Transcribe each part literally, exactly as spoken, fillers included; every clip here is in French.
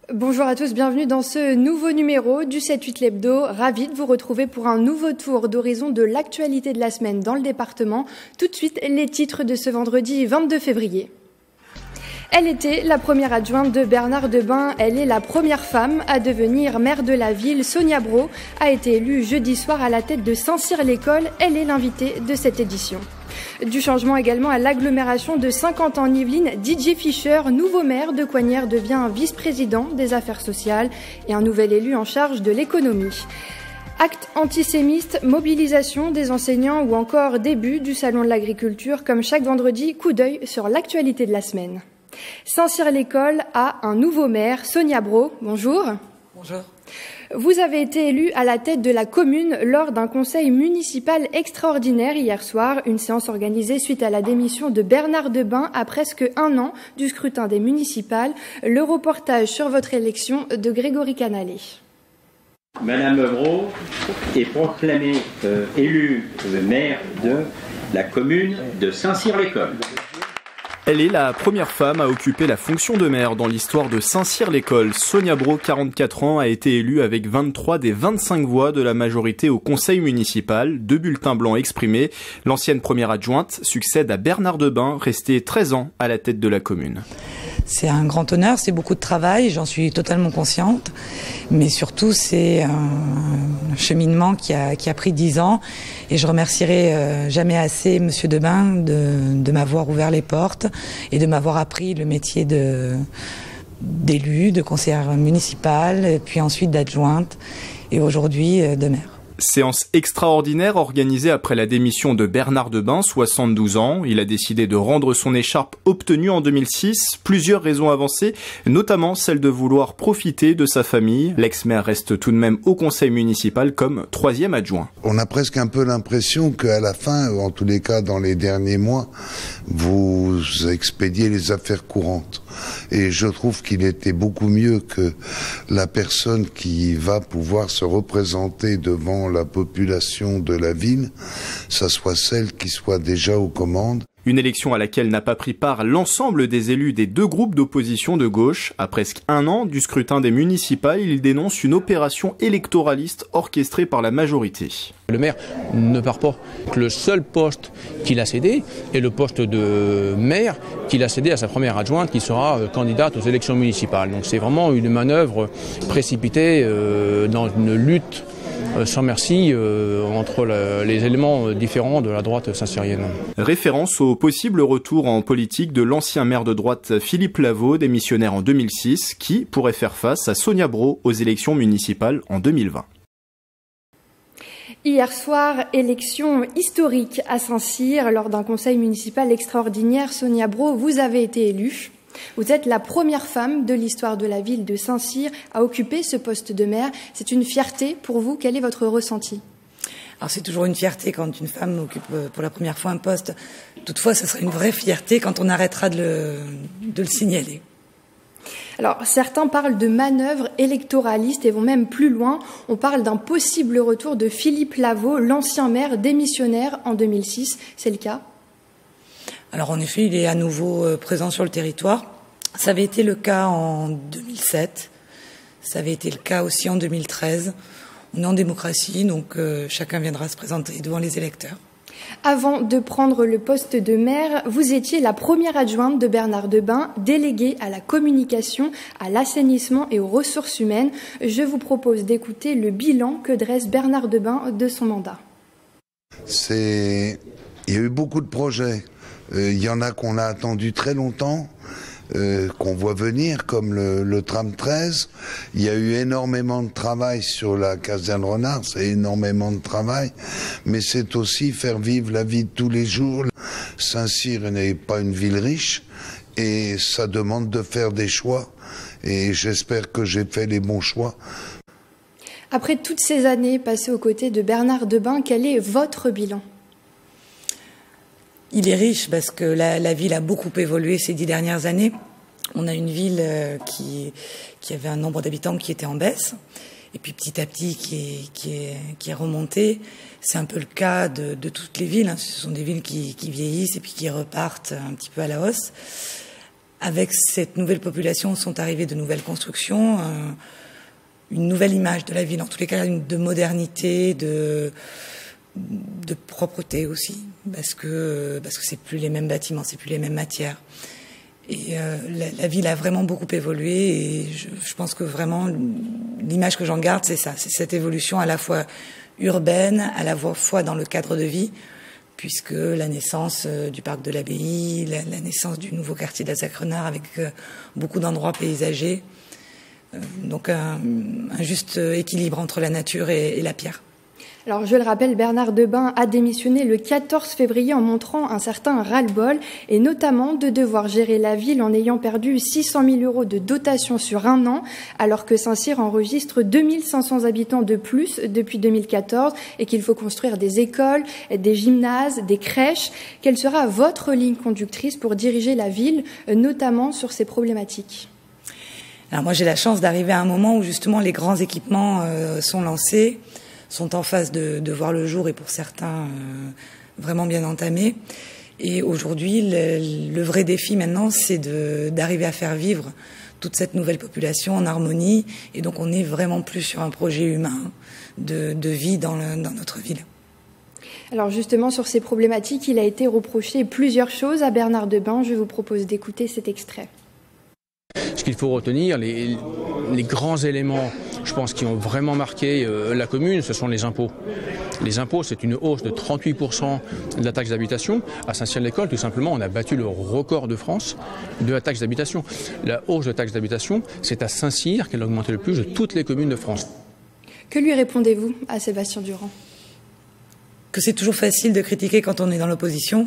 Bonjour à tous, bienvenue dans ce nouveau numéro du sept huit l'Hebdo. Ravi de vous retrouver pour un nouveau tour d'horizon de l'actualité de la semaine dans le département. Tout de suite, les titres de ce vendredi vingt-deux février. Elle était la première adjointe de Bernard Debain. Elle est la première femme à devenir maire de la ville. Sonia Brault a été élue jeudi soir à la tête de Saint-Cyr-l'École. Elle est l'invitée de cette édition. Du changement également à l'agglomération de Saint-Quentin-en-Yvelines. Didier Fischer, nouveau maire de Coignières, devient vice-président des affaires sociales et un nouvel élu en charge de l'économie. Actes antisémites, mobilisation des enseignants ou encore début du salon de l'agriculture. Comme chaque vendredi, coup d'œil sur l'actualité de la semaine. Saint-Cyr-l'École a un nouveau maire, Sonia Brault. Bonjour. Bonjour. Vous avez été élu à la tête de la commune lors d'un conseil municipal extraordinaire hier soir, une séance organisée suite à la démission de Bernard Debain à presque un an du scrutin des municipales. Le reportage sur votre élection de Grégory Canalet. Madame Brault est proclamée euh, élue euh, maire de la commune de Saint-Cyr-l'École. Elle est la première femme à occuper la fonction de maire dans l'histoire de Saint-Cyr-l'École. Sonia Brault, quarante-quatre ans, a été élue avec vingt-trois des vingt-cinq voix de la majorité au conseil municipal, deux bulletins blancs exprimés. L'ancienne première adjointe succède à Bernard Debain, resté treize ans à la tête de la commune. C'est un grand honneur, c'est beaucoup de travail, j'en suis totalement consciente, mais surtout c'est un cheminement qui a, qui a pris dix ans et je remercierai euh, jamais assez Monsieur Debain de, de m'avoir ouvert les portes et de m'avoir appris le métier de, d'élu, de conseillère municipale, puis ensuite d'adjointe et aujourd'hui euh, de maire. Séance extraordinaire organisée après la démission de Bernard Debain, soixante-douze ans. Il a décidé de rendre son écharpe obtenue en deux mille six. Plusieurs raisons avancées, notamment celle de vouloir profiter de sa famille. L'ex-maire reste tout de même au conseil municipal comme troisième adjoint. On a presque un peu l'impression qu'à la fin, en tous les cas dans les derniers mois, vous expédiez les affaires courantes. Et je trouve qu'il était beaucoup mieux que la personne qui va pouvoir se représenter devant la population de la ville, ça soit celle qui soit déjà aux commandes. Une élection à laquelle n'a pas pris part l'ensemble des élus des deux groupes d'opposition de gauche. À presque un an du scrutin des municipales, il dénonce une opération électoraliste orchestrée par la majorité. Le maire ne part pas. Le seul poste qu'il a cédé est le poste de maire qu'il a cédé à sa première adjointe qui sera candidate aux élections municipales. Donc c'est vraiment une manœuvre précipitée euh, dans une lutte sans merci euh, entre la, les éléments différents de la droite saint-cyrienne. Référence au possible retour en politique de l'ancien maire de droite Philippe Lavaux, démissionnaire en deux mille six, qui pourrait faire face à Sonia Brault aux élections municipales en deux mille vingt. Hier soir, élection historique à Saint-Cyr. Lors d'un conseil municipal extraordinaire, Sonia Brault, vous avez été élue. Vous êtes la première femme de l'histoire de la ville de Saint-Cyr à occuper ce poste de maire. C'est une fierté pour vous. Quel est votre ressenti ? Alors c'est toujours une fierté quand une femme occupe pour la première fois un poste. Toutefois, ce sera une vraie fierté quand on arrêtera de le, de le signaler. Alors, certains parlent de manœuvre électoraliste et vont même plus loin. On parle d'un possible retour de Philippe Lavaux, l'ancien maire démissionnaire en deux mille six. C'est le cas ? Alors en effet, il est à nouveau présent sur le territoire. Ça avait été le cas en deux mille sept, ça avait été le cas aussi en deux mille treize. On est en démocratie, donc euh, chacun viendra se présenter devant les électeurs. Avant de prendre le poste de maire, vous étiez la première adjointe de Bernard Debain, déléguée à la communication, à l'assainissement et aux ressources humaines. Je vous propose d'écouter le bilan que dresse Bernard Debain de son mandat. C'est... Il y a eu beaucoup de projets. Il euh, y en a qu'on a attendu très longtemps, euh, qu'on voit venir, comme le, le tram treize. Il y a eu énormément de travail sur la caserne Renard, c'est énormément de travail, mais c'est aussi faire vivre la vie de tous les jours. Saint-Cyr n'est pas une ville riche et ça demande de faire des choix. Et j'espère que j'ai fait les bons choix. Après toutes ces années passées aux côtés de Bernard Debain, quel est votre bilan ? Il est riche parce que la, la ville a beaucoup évolué ces dix dernières années. On a une ville euh, qui, qui avait un nombre d'habitants qui était en baisse et puis petit à petit qui est, qui est, qui est remonté. C'est un peu le cas de, de toutes les villes, hein. Ce sont des villes qui, qui vieillissent et puis qui repartent un petit peu à la hausse. avec cette nouvelle population sont arrivées de nouvelles constructions, euh, une nouvelle image de la ville, en tous les cas de modernité, de, de propreté aussi, parce que parce que c'est plus les mêmes bâtiments, c'est plus les mêmes matières. Et euh, la, la ville a vraiment beaucoup évolué et je, je pense que vraiment l'image que j'en garde, c'est ça, c'est cette évolution à la fois urbaine, à la fois dans le cadre de vie, puisque la naissance euh, du parc de l'Abbaye, la, la naissance du nouveau quartier de la Sacre-Renard avec euh, beaucoup d'endroits paysagers, euh, donc un, un juste équilibre entre la nature et, et la pierre. Alors, je le rappelle, Bernard Debain a démissionné le quatorze février en montrant un certain ras-le-bol et notamment de devoir gérer la ville en ayant perdu six cent mille euros de dotation sur un an, alors que Saint-Cyr enregistre deux mille cinq cents habitants de plus depuis deux mille quatorze et qu'il faut construire des écoles, des gymnases, des crèches. Quelle sera votre ligne conductrice pour diriger la ville, notamment sur ces problématiques ? Alors moi, j'ai la chance d'arriver à un moment où justement les grands équipements euh, sont lancés, sont en phase de, de voir le jour et pour certains euh, vraiment bien entamés. Et aujourd'hui, le, le vrai défi maintenant, c'est de, d'arriver à faire vivre toute cette nouvelle population en harmonie. Et donc, on n'est vraiment plus sur un projet humain de, de vie dans, le, dans notre ville. Alors justement, sur ces problématiques, il a été reproché plusieurs choses à Bernard Debain. Je vous propose d'écouter cet extrait. Ce qu'il faut retenir, les, les grands éléments, je pense, qui ont vraiment marqué euh, la commune, ce sont les impôts. Les impôts, c'est une hausse de trente-huit pour cent de la taxe d'habitation. À Saint-Cyr-l'École, tout simplement, on a battu le record de France de la taxe d'habitation. La hausse de taxe d'habitation, c'est à Saint-Cyr qu'elle a augmenté le plus de toutes les communes de France. Que lui répondez-vous à Sébastien Durand ? Que c'est toujours facile de critiquer quand on est dans l'opposition.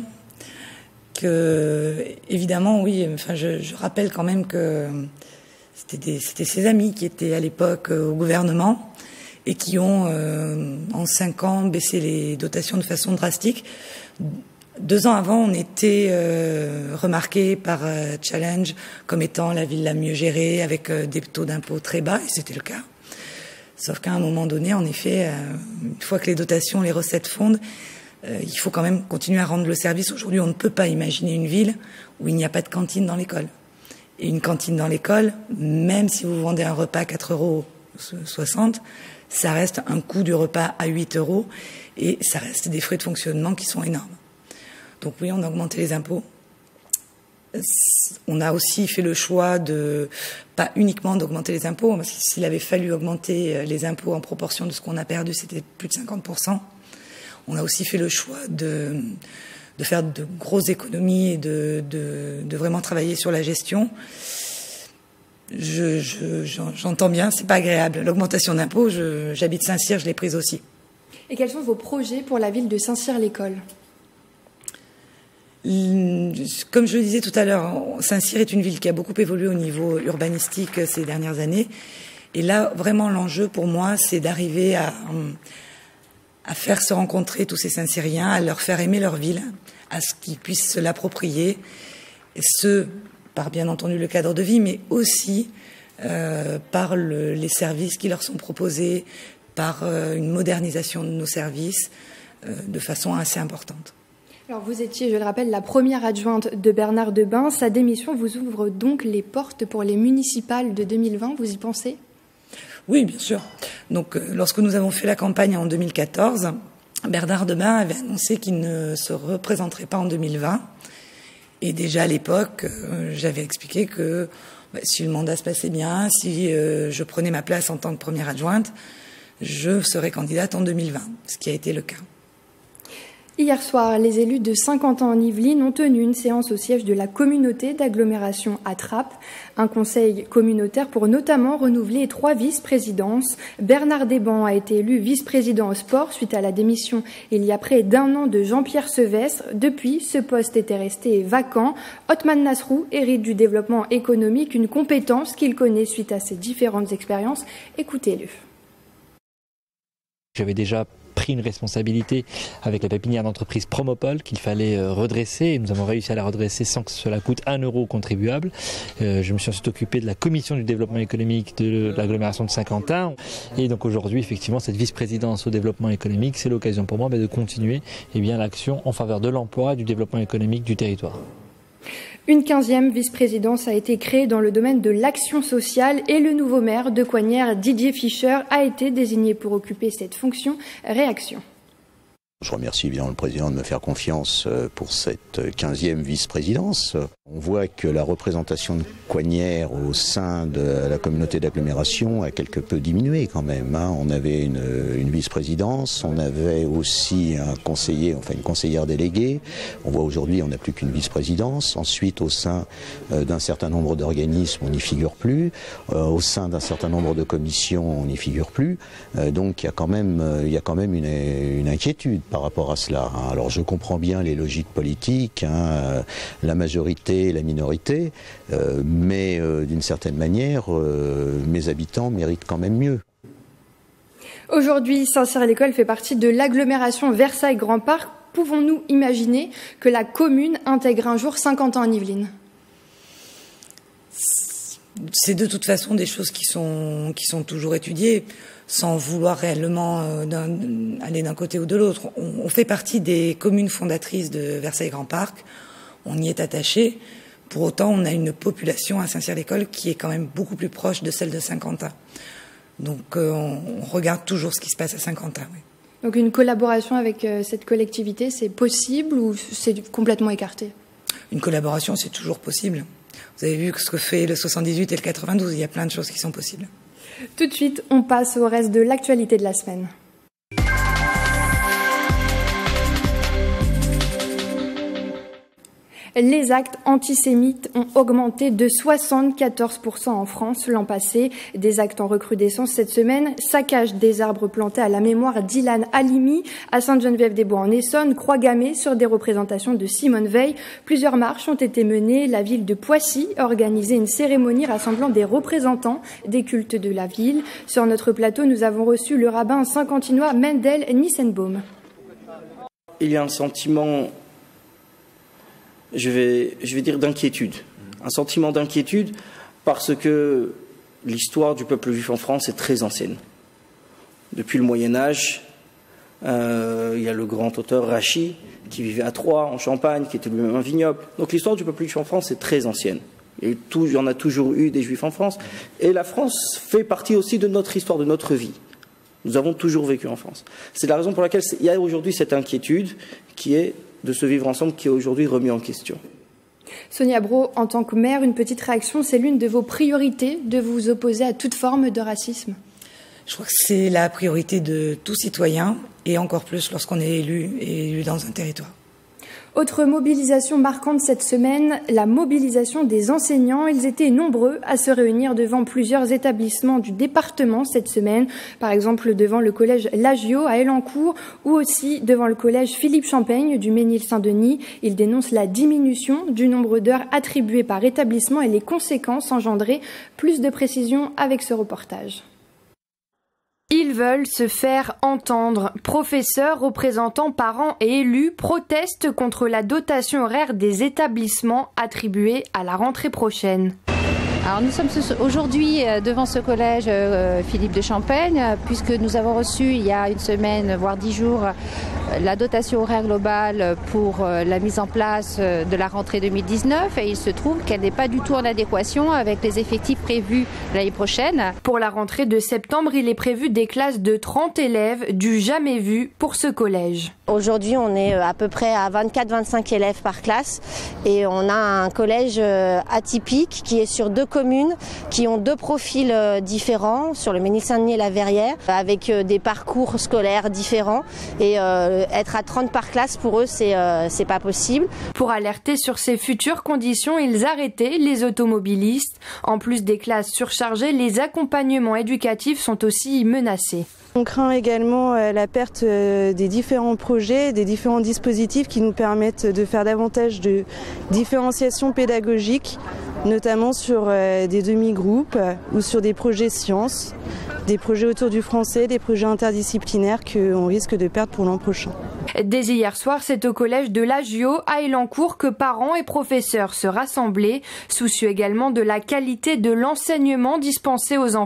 Que, évidemment, oui, enfin, je, je rappelle quand même que c'était, des, c'était ses amis qui étaient à l'époque au gouvernement et qui ont, euh, en cinq ans, baissé les dotations de façon drastique. Deux ans avant, on était euh, remarqué par euh, Challenge comme étant la ville la mieux gérée, avec euh, des taux d'impôt très bas, et c'était le cas. Sauf qu'à un moment donné, en effet, euh, une fois que les dotations, les recettes fondent, Euh, il faut quand même continuer à rendre le service. Aujourd'hui, on ne peut pas imaginer une ville où il n'y a pas de cantine dans l'école. Et une cantine dans l'école, même si vous vendez un repas à quatre euros soixante, ça reste un coût du repas à huit euros et ça reste des frais de fonctionnement qui sont énormes. Donc oui, on a augmenté les impôts. On a aussi fait le choix de, pas uniquement d'augmenter les impôts, parce que s'il avait fallu augmenter les impôts en proportion de ce qu'on a perdu, c'était plus de cinquante pour cent. On a aussi fait le choix de, de faire de grosses économies et de, de, de vraiment travailler sur la gestion. Je, je, j'entends bien, c'est pas agréable. L'augmentation d'impôts, je, j'habite Saint-Cyr, je l'ai prise aussi. Et quels sont vos projets pour la ville de Saint-Cyr-l'École ? Comme je le disais tout à l'heure, Saint-Cyr est une ville qui a beaucoup évolué au niveau urbanistique ces dernières années. Et là, vraiment, l'enjeu pour moi, c'est d'arriver à... à faire se rencontrer tous ces Saint-Cyriens, à leur faire aimer leur ville, à ce qu'ils puissent se l'approprier, et ce, par bien entendu le cadre de vie, mais aussi euh, par le, les services qui leur sont proposés, par euh, une modernisation de nos services, euh, de façon assez importante. Alors vous étiez, je le rappelle, la première adjointe de Bernard Debain. Sa démission vous ouvre donc les portes pour les municipales de deux mille vingt, vous y pensez ? Oui, bien sûr. Donc, euh, lorsque nous avons fait la campagne en deux mille quatorze, Bernard Debain avait annoncé qu'il ne se représenterait pas en deux mille vingt. Et déjà à l'époque, euh, j'avais expliqué que bah, si le mandat se passait bien, si euh, je prenais ma place en tant que première adjointe, je serais candidate en deux mille vingt, ce qui a été le cas. Hier soir, les élus de Saint-Quentin-en-Yvelines ont tenu une séance au siège de la communauté d'agglomération Attrape, un conseil communautaire pour notamment renouveler trois vice-présidences. Bernard Debain a été élu vice-président au sport suite à la démission il y a près d'un an de Jean-Pierre Sevestre. Depuis, ce poste était resté vacant. Othman Nasrou hérite du développement économique, une compétence qu'il connaît suite à ses différentes expériences. Écoutez-le. J'avais déjà pris une responsabilité avec la pépinière d'entreprise Promopol qu'il fallait redresser et nous avons réussi à la redresser sans que cela coûte un euro aux contribuables. Euh, je me suis ensuite occupé de la commission du développement économique de l'agglomération de Saint-Quentin et donc aujourd'hui effectivement cette vice-présidence au développement économique, c'est l'occasion pour moi bah, de continuer eh bien, l'action en faveur de l'emploi et du développement économique du territoire. Une quinzième vice-présidence a été créée dans le domaine de l'action sociale et le nouveau maire de Coignères, Didier Fischer, a été désigné pour occuper cette fonction. Réaction. Je remercie évidemment le président de me faire confiance pour cette quinzième vice-présidence. On voit que la représentation de Coignères au sein de la communauté d'agglomération a quelque peu diminué quand même. Hein. On avait une, une vice-présidence, on avait aussi un conseiller, enfin une conseillère déléguée. On voit aujourd'hui on n'a plus qu'une vice-présidence. Ensuite, au sein euh, d'un certain nombre d'organismes, on n'y figure plus. Euh, au sein d'un certain nombre de commissions, on n'y figure plus. Euh, donc il y a quand même, euh, il y a quand même une, une inquiétude par rapport à cela. Hein. Alors je comprends bien les logiques politiques, hein, euh, la majorité, la minorité, euh, mais euh, d'une certaine manière, euh, mes habitants méritent quand même mieux. Aujourd'hui, Saint-Cyr-l'École fait partie de l'agglomération Versailles-Grand Parc. Pouvons-nous imaginer que la commune intègre un jour Saint-Quentin en Yvelines ? C'est de toute façon des choses qui sont, qui sont toujours étudiées, sans vouloir réellement euh, d'un, aller d'un côté ou de l'autre. On, on fait partie des communes fondatrices de Versailles-Grand Parc. On y est attaché. Pour autant, on a une population à Saint-Cyr-l'École qui est quand même beaucoup plus proche de celle de Saint-Quentin. Donc, euh, on, on regarde toujours ce qui se passe à Saint-Quentin. Oui. Donc, une collaboration avec euh, cette collectivité, c'est possible ou c'est complètement écarté ? Une collaboration, c'est toujours possible. Vous avez vu ce que fait le soixante-dix-huit et le quatre-vingt-douze. Il y a plein de choses qui sont possibles. Tout de suite, on passe au reste de l'actualité de la semaine. Les actes antisémites ont augmenté de soixante-quatorze pour cent en France l'an passé. Des actes en recrudescence cette semaine. Saccage des arbres plantés à la mémoire d'Ilan Halimi à Sainte-Geneviève-des-Bois en Essonne. Croix gammée sur des représentations de Simone Veil. Plusieurs marches ont été menées. La ville de Poissy a organisé une cérémonie rassemblant des représentants des cultes de la ville. Sur notre plateau, nous avons reçu le rabbin saint-quentinois Mendel Nissenbaum. Il y a un sentiment... Je vais, je vais dire d'inquiétude, un sentiment d'inquiétude parce que l'histoire du peuple juif en France est très ancienne. Depuis le Moyen-Âge, euh, il y a le grand auteur Rachi qui vivait à Troyes, en Champagne, qui était lui-même un vignoble. Donc l'histoire du peuple juif en France est très ancienne. Il y, a eu tout, il y en a toujours eu des juifs en France. Et la France fait partie aussi de notre histoire, de notre vie. Nous avons toujours vécu en France. C'est la raison pour laquelle il y a aujourd'hui cette inquiétude qui est de ce vivre ensemble qui est aujourd'hui remis en question. Sonia Brault, en tant que maire, une petite réaction, c'est l'une de vos priorités de vous opposer à toute forme de racisme ? Je crois que c'est la priorité de tout citoyen, et encore plus lorsqu'on est élu et élu dans un territoire. Autre mobilisation marquante cette semaine, la mobilisation des enseignants. Ils étaient nombreux à se réunir devant plusieurs établissements du département cette semaine. Par exemple, devant le collège Lagio à Elancourt ou aussi devant le collège Philippe Champaigne du Ménil-Saint-Denis. Ils dénoncent la diminution du nombre d'heures attribuées par établissement et les conséquences engendrées. Plus de précisions avec ce reportage. Ils veulent se faire entendre. Professeurs, représentants, parents et élus protestent contre la dotation horaire des établissements attribuée à la rentrée prochaine. Alors nous sommes aujourd'hui devant ce collège euh, Philippe de Champaigne, puisque nous avons reçu il y a une semaine, voire dix jours, la dotation horaire globale pour euh, la mise en place de la rentrée deux mille dix-neuf, et il se trouve qu'elle n'est pas du tout en adéquation avec les effectifs prévus l'année prochaine. Pour la rentrée de septembre, il est prévu des classes de trente élèves, du jamais vu pour ce collège. Aujourd'hui, on est à peu près à vingt-quatre à vingt-cinq élèves par classe, et on a un collège atypique qui est sur deux communes qui ont deux profils différents, sur le Ménil-Saint-Denis et la Verrière, avec des parcours scolaires différents, et euh, être à trente par classe pour eux, c'est euh, c'est pas possible. Pour alerter sur ces futures conditions, ils arrêtaient les automobilistes. En plus des classes surchargées, les accompagnements éducatifs sont aussi menacés. On craint également la perte des différents projets, des différents dispositifs qui nous permettent de faire davantage de différenciation pédagogique, notamment sur des demi-groupes ou sur des projets sciences, des projets autour du français, des projets interdisciplinaires qu'on risque de perdre pour l'an prochain. Dès hier soir, c'est au collège de Lagio à Elancourt que parents et professeurs se rassemblaient, soucieux également de la qualité de l'enseignement dispensé aux enfants.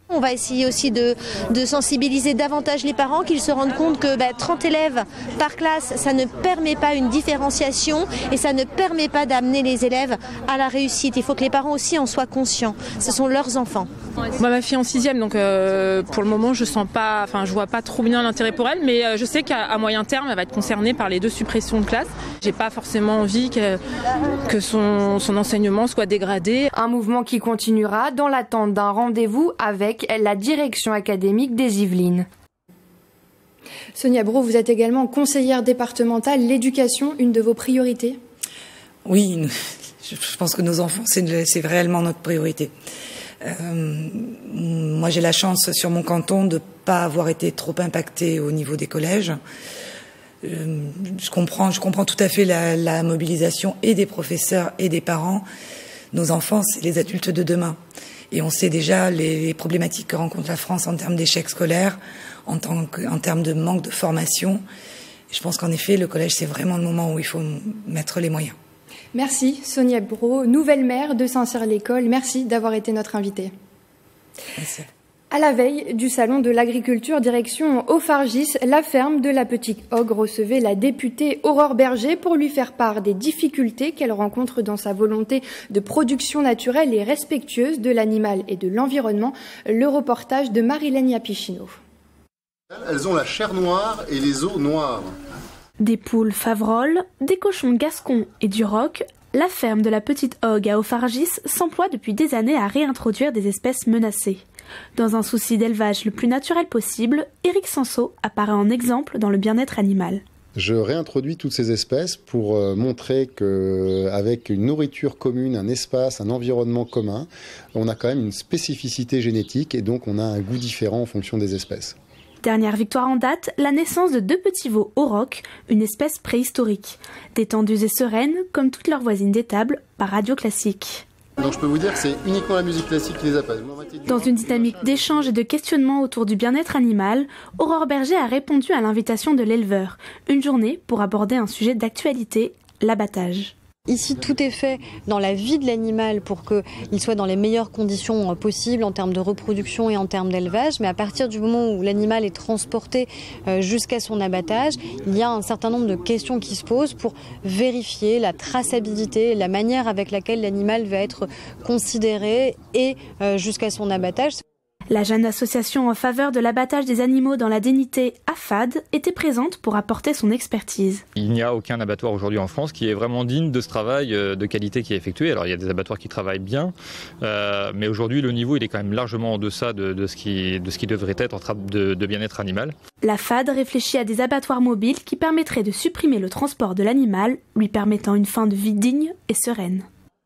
On va essayer aussi de, de sensibiliser davantage les parents, qu'ils se rendent compte que bah, trente élèves par classe, ça ne permet pas une différenciation et ça ne permet pas d'amener les élèves à la réussite. Il faut que les parents aussi en soient conscients. Ce sont leurs enfants. Moi, ma fille en sixième, donc euh, pour le moment, je sens pas, enfin, je vois pas trop bien l'intérêt pour elle, mais euh, je sais qu'à moyen terme, elle va être concernée par les deux suppressions de classe. J'ai pas forcément envie que, que son, son enseignement soit dégradé. Un mouvement qui continuera dans l'attente d'un rendez-vous avec la direction académique des Yvelines. Sonia Brault, vous êtes également conseillère départementale. L'éducation, une de vos priorités ? Oui, je pense que nos enfants, c'est, c'est réellement notre priorité. Euh, moi, j'ai la chance sur mon canton de ne pas avoir été trop impactée au niveau des collèges. Euh, je comprends, je comprends tout à fait la, la mobilisation et des professeurs et des parents. Nos enfants, c'est les adultes de demain. Et on sait déjà les, les problématiques que rencontre la France en termes d'échec scolaire, en, tant que, en termes de manque de formation. Et je pense qu'en effet, le collège, c'est vraiment le moment où il faut mettre les moyens. Merci Sonia Brault, nouvelle maire de Saint-Cyr-l'École. Merci d'avoir été notre invitée. Merci. À la veille du salon de l'agriculture, direction Auffargis, la ferme de la Petite Hogue recevait la députée Aurore Berger pour lui faire part des difficultés qu'elle rencontre dans sa volonté de production naturelle et respectueuse de l'animal et de l'environnement. Le reportage de Marilène Yapichino. Elles ont la chair noire et les os noirs. Des poules Favrol, des cochons gascons et du roc, la ferme de la Petite Hogue à Auffargis s'emploie depuis des années à réintroduire des espèces menacées. Dans un souci d'élevage le plus naturel possible, Éric Sanso apparaît en exemple dans le bien-être animal. Je réintroduis toutes ces espèces pour montrer qu'avec une nourriture commune, un espace, un environnement commun, on a quand même une spécificité génétique et donc on a un goût différent en fonction des espèces. Dernière victoire en date, la naissance de deux petits veaux aurochs, une espèce préhistorique. Détendues et sereines, comme toutes leurs voisines d'étable, par radio classique. Donc je peux vous dire que c'est uniquement la musique classique qui les apaise. Dans une dynamique d'échange et de questionnement autour du bien-être animal, Aurore Berger a répondu à l'invitation de l'éleveur. Une journée pour aborder un sujet d'actualité, l'abattage. Ici, tout est fait dans la vie de l'animal pour qu'il soit dans les meilleures conditions possibles en termes de reproduction et en termes d'élevage. Mais à partir du moment où l'animal est transporté jusqu'à son abattage, il y a un certain nombre de questions qui se posent pour vérifier la traçabilité, la manière avec laquelle l'animal va être considéré et jusqu'à son abattage. La jeune association en faveur de l'abattage des animaux dans la dignité, A F A D, était présente pour apporter son expertise. Il n'y a aucun abattoir aujourd'hui en France qui est vraiment digne de ce travail de qualité qui est effectué. Alors il y a des abattoirs qui travaillent bien, euh, mais aujourd'hui le niveau il est quand même largement en deçà de, de, ce, qui, de ce qui devrait être en termes de, de bien-être animal. La F A D réfléchit à des abattoirs mobiles qui permettraient de supprimer le transport de l'animal, lui permettant une fin de vie digne et sereine.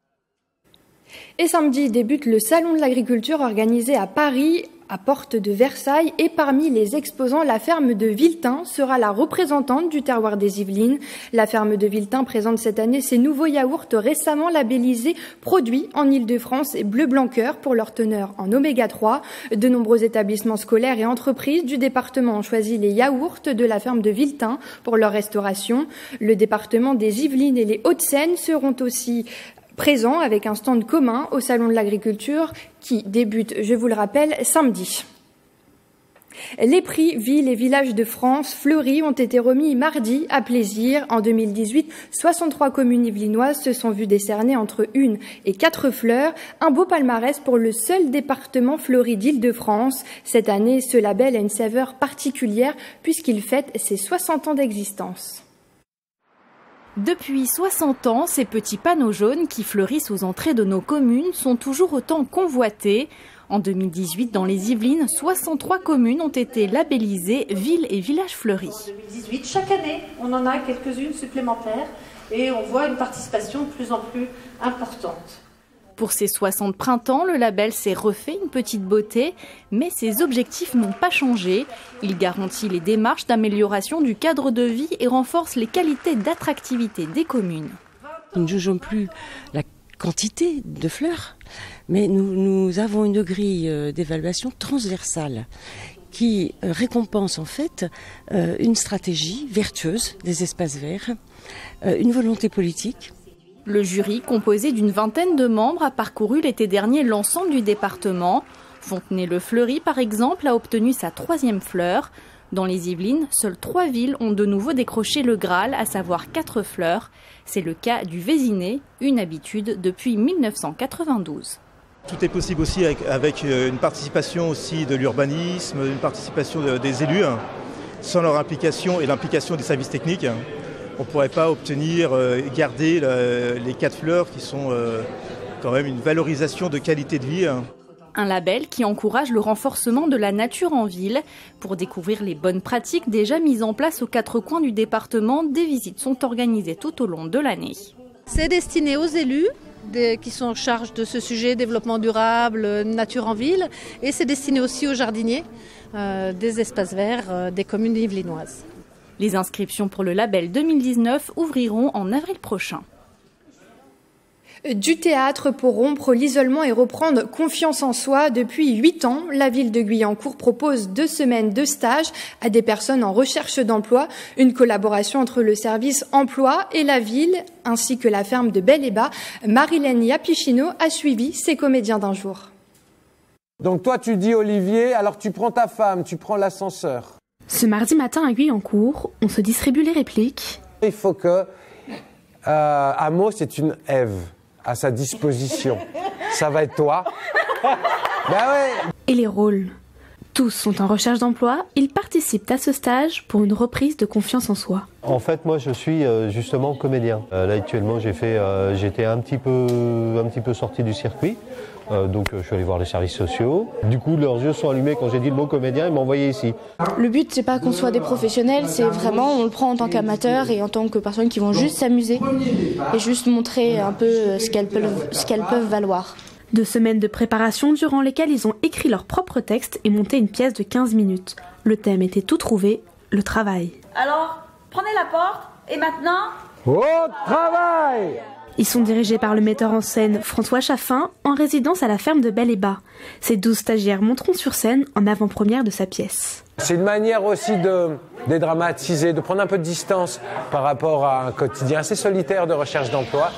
Et samedi débute le Salon de l'agriculture organisé à Paris, à Porte de Versailles. Et parmi les exposants, la ferme de Viltin sera la représentante du terroir des Yvelines. La ferme de Viltin présente cette année ses nouveaux yaourts récemment labellisés, produits en Île-de-France et Bleu Blanc Cœur pour leur teneur en oméga trois. De nombreux établissements scolaires et entreprises du département ont choisi les yaourts de la ferme de Viltin pour leur restauration. Le département des Yvelines et les Hauts-de-Seine seront aussi présent avec un stand commun au Salon de l'agriculture qui débute, je vous le rappelle, samedi. Les prix Villes et Villages de France fleuris ont été remis mardi à Plaisir. En deux mille dix-huit, soixante-trois communes yvelinoises se sont vues décerner entre une et quatre fleurs. Un beau palmarès pour le seul département fleuri d'Île-de-France. Cette année, ce label a une saveur particulière puisqu'il fête ses soixante ans d'existence. Depuis soixante ans, ces petits panneaux jaunes qui fleurissent aux entrées de nos communes sont toujours autant convoités. En deux mille dix-huit, dans les Yvelines, soixante-trois communes ont été labellisées villes et villages fleuris. En deux mille dix-huit, chaque année, on en a quelques-unes supplémentaires et on voit une participation de plus en plus importante. Pour ces soixante printemps, le label s'est refait une petite beauté, mais ses objectifs n'ont pas changé. Il garantit les démarches d'amélioration du cadre de vie et renforce les qualités d'attractivité des communes. Nous ne jugeons plus la quantité de fleurs, mais nous, nous avons une grille d'évaluation transversale qui récompense en fait une stratégie vertueuse des espaces verts, une volonté politique. Le jury, composé d'une vingtaine de membres, a parcouru l'été dernier l'ensemble du département. Fontenay-le-Fleury, par exemple, a obtenu sa troisième fleur. Dans les Yvelines, seules trois villes ont de nouveau décroché le Graal, à savoir quatre fleurs. C'est le cas du Vésinet, une habitude depuis mille neuf cent quatre-vingt-douze. Tout est possible aussi avec, avec une participation aussi de l'urbanisme, une participation de, des élus. Sans leur implication et l'implication des services techniques, on ne pourrait pas obtenir, euh, garder le, les quatre fleurs qui sont euh, quand même une valorisation de qualité de vie. Un label qui encourage le renforcement de la nature en ville. Pour découvrir les bonnes pratiques déjà mises en place aux quatre coins du département, des visites sont organisées tout au long de l'année. C'est destiné aux élus des, qui sont en charge de ce sujet, développement durable, nature en ville, et c'est destiné aussi aux jardiniers euh, des espaces verts euh, des communes yvelinoises. Les inscriptions pour le label deux mille dix-neuf ouvriront en avril prochain. Du théâtre pour rompre l'isolement et reprendre confiance en soi. Depuis huit ans, la ville de Guyancourt propose deux semaines de stage à des personnes en recherche d'emploi. Une collaboration entre le service emploi et la ville, ainsi que la ferme de Bel-et-Bas. Marilène Yapichino a suivi ces comédiens d'un jour. Donc toi, tu dis Olivier, alors tu prends ta femme, tu prends l'ascenseur. Ce mardi matin à Guyancourt, on se distribue les répliques. Il faut que euh, Amos est une Ève à sa disposition. Ça va être toi. Ben ouais. Et les rôles. Tous sont en recherche d'emploi. Ils participent à ce stage pour une reprise de confiance en soi. En fait, moi, je suis euh, justement comédien. Euh, là, actuellement, j'ai fait, euh, j'étais un petit peu, un petit peu sorti du circuit. Euh, donc, euh, je suis allé voir les services sociaux. Du coup, leurs yeux sont allumés quand j'ai dit le mot comédien. Ils m'ont envoyé ici. Le but, c'est pas qu'on soit des professionnels. C'est vraiment, on le prend en tant qu'amateur et en tant que personnes qui vont juste s'amuser et juste montrer un peu ce qu'elles peuvent, ce qu'elles peuvent valoir. Deux semaines de préparation durant lesquelles ils ont écrit leur propre texte et monté une pièce de quinze minutes. Le thème était tout trouvé, le travail. Alors, prenez la porte et maintenant... Au travail! Ils sont dirigés par le metteur en scène François Chaffin, en résidence à la ferme de Bel-et-Bas. Ces douze stagiaires monteront sur scène en avant-première de sa pièce. C'est une manière aussi de dédramatiser, de prendre un peu de distance par rapport à un quotidien assez solitaire de recherche d'emploi.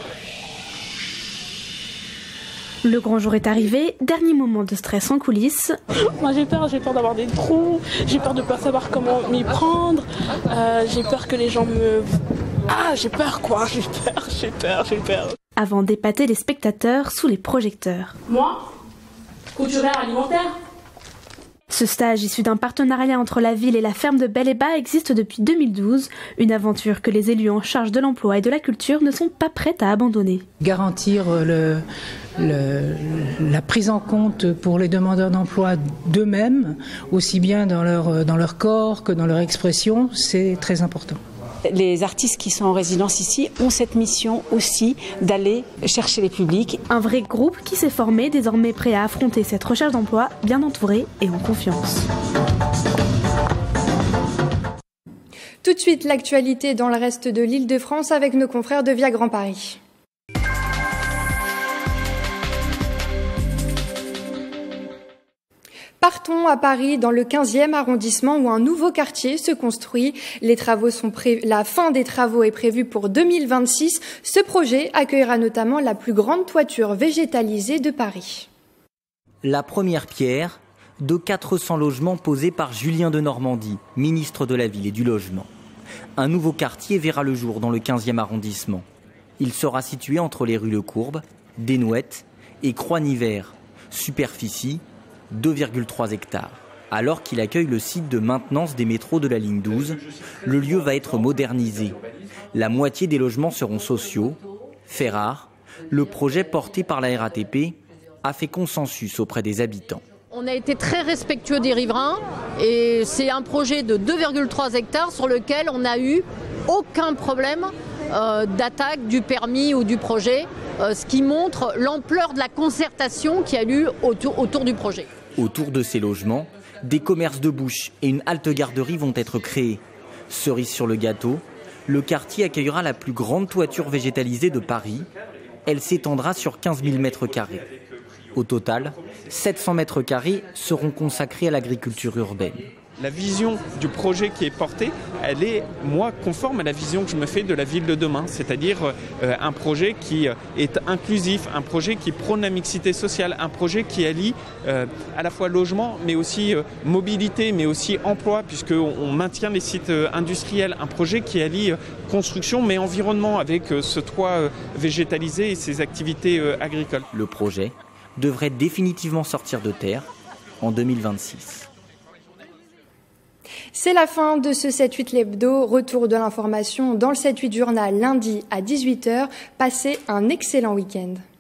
Le grand jour est arrivé, dernier moment de stress en coulisses. Moi j'ai peur, j'ai peur d'avoir des trous, j'ai peur de ne pas savoir comment m'y prendre, euh, j'ai peur que les gens me... Ah, j'ai peur quoi, j'ai peur, j'ai peur, j'ai peur. Avant d'épater les spectateurs sous les projecteurs. Moi, couturière alimentaire. Ce stage issu d'un partenariat entre la ville et la ferme de Bel-et-Bas existe depuis deux mille douze, une aventure que les élus en charge de l'emploi et de la culture ne sont pas prêts à abandonner. Garantir le, le, la prise en compte pour les demandeurs d'emploi d'eux-mêmes, aussi bien dans leur, dans leur corps que dans leur expression, c'est très important. Les artistes qui sont en résidence ici ont cette mission aussi d'aller chercher les publics. Un vrai groupe qui s'est formé, désormais prêt à affronter cette recherche d'emploi, bien entouré et en confiance. Tout de suite, l'actualité dans le reste de l'Île-de-France avec nos confrères de Via Grand Paris. Partons à Paris, dans le quinzième arrondissement, où un nouveau quartier se construit. Les travaux sont pré... La fin des travaux est prévue pour deux mille vingt-six. Ce projet accueillera notamment la plus grande toiture végétalisée de Paris. La première pierre de quatre cents logements posés par Julien de Normandie, ministre de la Ville et du Logement. Un nouveau quartier verra le jour dans le quinzième arrondissement. Il sera situé entre les rues Le Courbe, Desnouettes et Croix-Nivert. Superficie deux virgule trois hectares. Alors qu'il accueille le site de maintenance des métros de la ligne douze, le lieu va être modernisé. La moitié des logements seront sociaux. Fait rare, le projet porté par la R A T P a fait consensus auprès des habitants. On a été très respectueux des riverains et c'est un projet de deux virgule trois hectares sur lequel on n'a eu aucun problème euh, d'attaque du permis ou du projet, euh, ce qui montre l'ampleur de la concertation qu'il y a eu autour, autour du projet. Autour de ces logements, des commerces de bouche et une halte garderie vont être créés. Cerise sur le gâteau, le quartier accueillera la plus grande toiture végétalisée de Paris. Elle s'étendra sur quinze mille mètres carrés. Au total, sept cents mètres carrés seront consacrés à l'agriculture urbaine. La vision du projet qui est porté, elle est, moi, conforme à la vision que je me fais de la ville de demain, c'est-à-dire euh, un projet qui est inclusif, un projet qui prône la mixité sociale, un projet qui allie euh, à la fois logement, mais aussi euh, mobilité, mais aussi emploi, puisqu'on on maintient les sites euh, industriels, un projet qui allie euh, construction, mais environnement, avec euh, ce toit euh, végétalisé et ses activités euh, agricoles. Le projet devrait définitivement sortir de terre en deux mille vingt-six. C'est la fin de ce sept huit l'hebdo. Retour de l'information dans le sept huit journal lundi à dix-huit heures. Passez un excellent week-end.